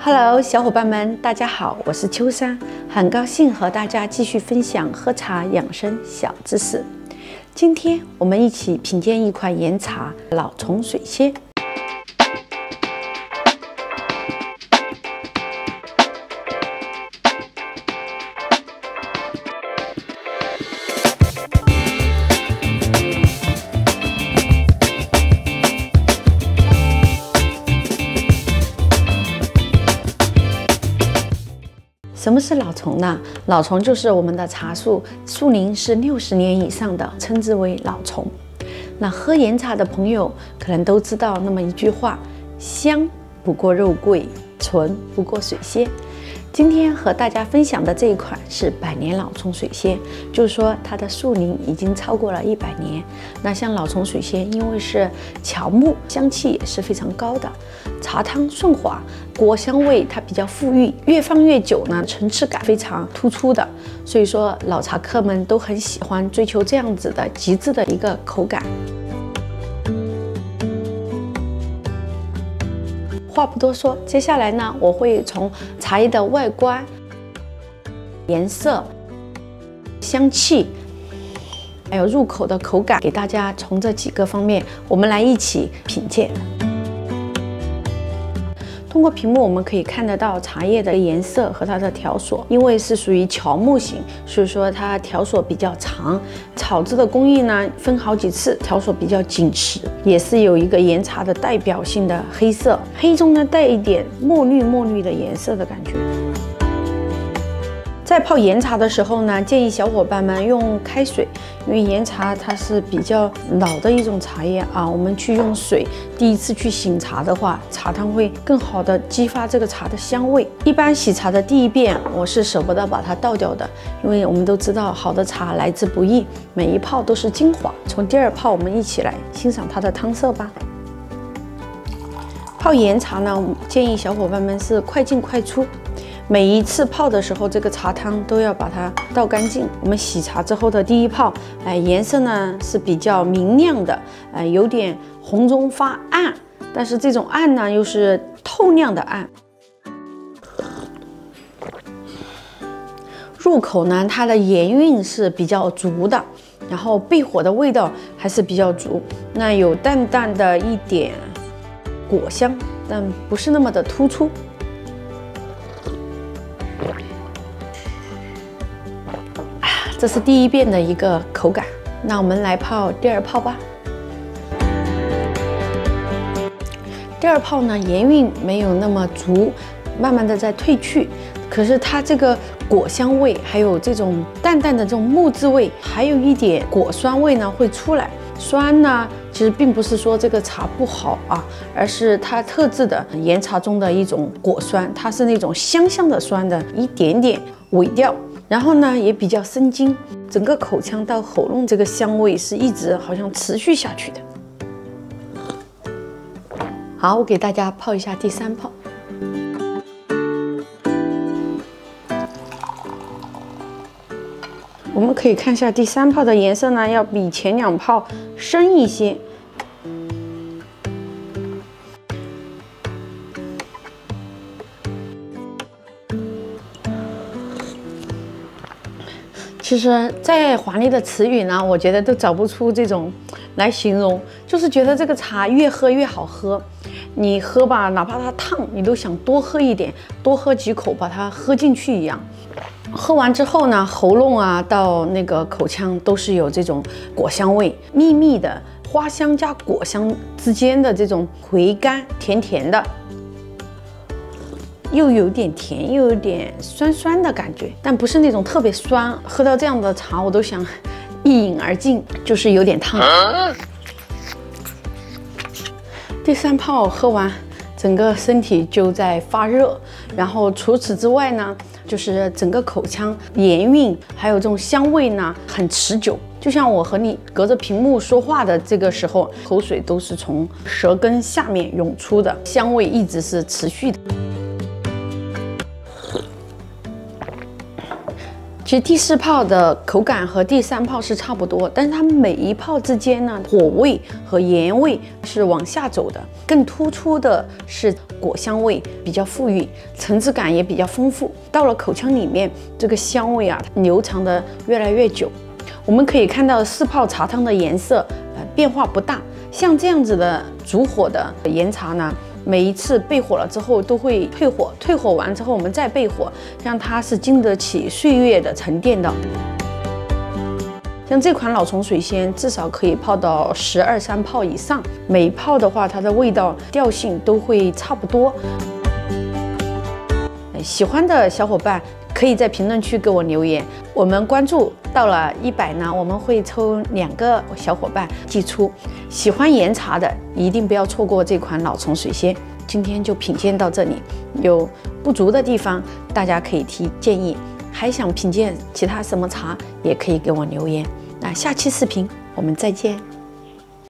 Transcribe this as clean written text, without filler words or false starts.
Hello， 小伙伴们，大家好，我是秋山，很高兴和大家继续分享喝茶养生小知识。今天我们一起品鉴一款岩茶老虫水仙。什么是老虫呢？老虫就是我们的茶树树龄是60年以上的，称之为老虫。那喝岩茶的朋友可能都知道那么一句话：香不过肉桂，纯不过水仙。今天和大家分享的这一款是100年老虫水仙，就是说它的树龄已经超过了100年。那像老虫水仙，因为是乔木，香气也是非常高的，茶汤顺滑，果香味它比较馥郁，越放越久呢，层次感非常突出的。所以说老茶客们都很喜欢追求这样子的极致的一个口感。话不多说，接下来呢，我会从茶叶的外观、颜色、香气，还有入口的口感，给大家从这几个方面，我们来一起品鉴。通过屏幕我们可以看得到茶叶的颜色和它的条索，因为是属于乔木型，所以说它条索比较长。炒制的工艺呢分好几次，条索比较紧实，也是有一个岩茶的代表性的黑色，黑中呢带一点墨绿的颜色的感觉。在泡岩茶的时候呢，建议小伙伴们用开水，因为岩茶它是比较老的一种茶叶啊，我们去用水第一次去醒茶的话，茶汤会更好的激发这个茶的香味。一般洗茶的第一遍，我是舍不得把它倒掉的，因为我们都知道好的茶来之不易，每一泡都是精华。从第2泡，我们一起来欣赏它的汤色吧。泡岩茶呢，建议小伙伴们是快进快出。每一次泡的时候，这个茶汤都要把它倒干净。我们洗茶之后的第1泡，颜色呢是比较明亮的，有点红中发暗，但是这种暗呢又是透亮的暗。入口呢，它的盐韵是比较足的，然后焙火的味道还是比较足，那有淡淡的一点果香，但不是那么的突出。这是第1遍的一个口感，那我们来泡第2泡吧。第2泡呢，盐韵没有那么足，慢慢的在褪去，可是它这个果香味，还有这种淡淡的这种木质味，还有一点果酸味呢会出来。酸呢，其实并不是说这个茶不好啊，而是它特制的岩茶中的一种果酸，它是那种香的酸的一点点尾调。然后呢，也比较生津，整个口腔到喉咙这个香味是一直好像持续下去的。好，我给大家泡一下第3泡。我们可以看一下第3泡的颜色呢，要比前2泡深一些。其实，再华丽的词语呢，我觉得都找不出这种来形容，就是觉得这个茶越喝越好喝。你喝吧，哪怕它烫，你都想多喝一点，多喝几口，把它喝进去一样。喝完之后呢，喉咙啊到那个口腔都是有这种果香味，密密的花香加果香之间的这种回甘，甜甜的。又有点甜，又有点酸的感觉，但不是那种特别酸。喝到这样的茶，我都想一饮而尽，就是有点烫。第3泡喝完，整个身体就在发热。然后除此之外呢，就是整个口腔盐韵还有这种香味呢，很持久。就像我和你隔着屏幕说话的这个时候，口水都是从舌根下面涌出的，香味一直是持续的。 其实第4泡的口感和第3泡是差不多，但是它们每一泡之间呢，果味和盐味是往下走的，更突出的是果香味，比较富裕，层次感也比较丰富。到了口腔里面，这个香味啊，流长的越来越久。我们可以看到4泡茶汤的颜色变化不大，像这样子的煮火的岩茶呢，每一次备火了之后都会退火，退火完之后我们再备火，让它是经得起岁月的沉淀的。像这款老虫水仙，至少可以泡到12、13泡以上，每泡的话，它的味道调性都会差不多。喜欢的小伙伴可以在评论区给我留言，我们关注到了100呢，我们会抽2个小伙伴寄出。喜欢岩茶的一定不要错过这款老虫水仙。今天就品鉴到这里，有不足的地方大家可以提建议，还想品鉴其他什么茶也可以给我留言。那下期视频我们再见。